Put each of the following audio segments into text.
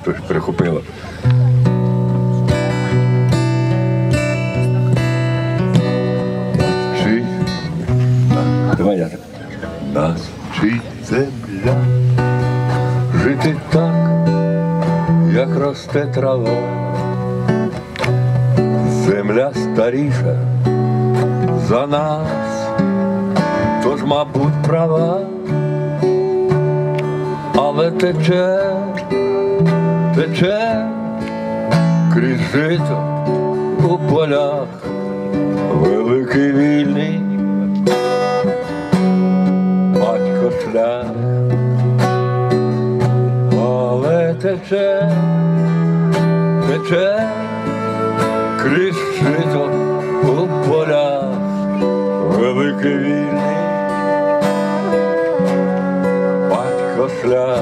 хтось прихопило. Чи давай я так. Нас вчить земля жити так, як росте трава. Земля старіша за нас, тож, мабуть, права, але тече крізь жито у полях великий вільний батько шлях, але тече крізь жито у полях великий вільний батько шлях.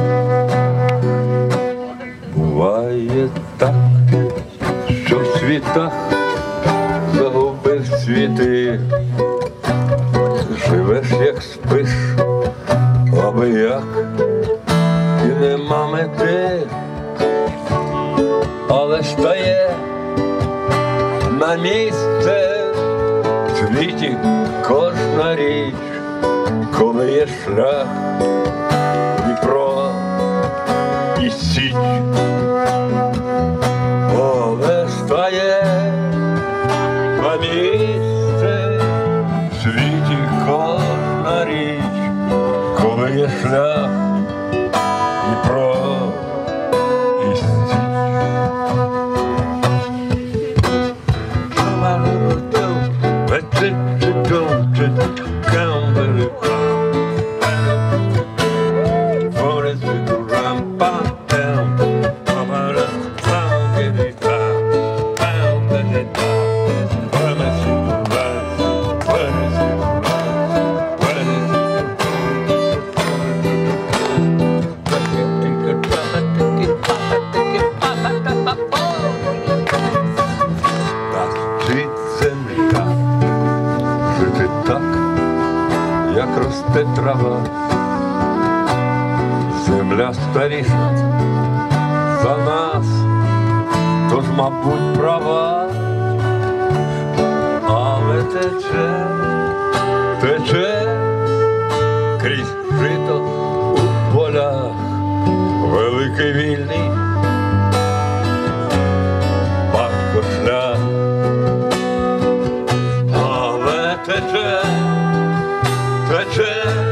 Буває так, що в світах загубив світи, живеш, як спиш, аби як, і нема мети, але стає на місце в світі кожна річ, коли є шлях, Дніпро і Січ. Але стає на місце в світі кожна річ, коли є шлях, Дніпро і Січ. Жити так, як росте трава, земля старіша за нас, тож, мабуть, права, але тече крізь жито у полях великий вільний батько шлях. Тече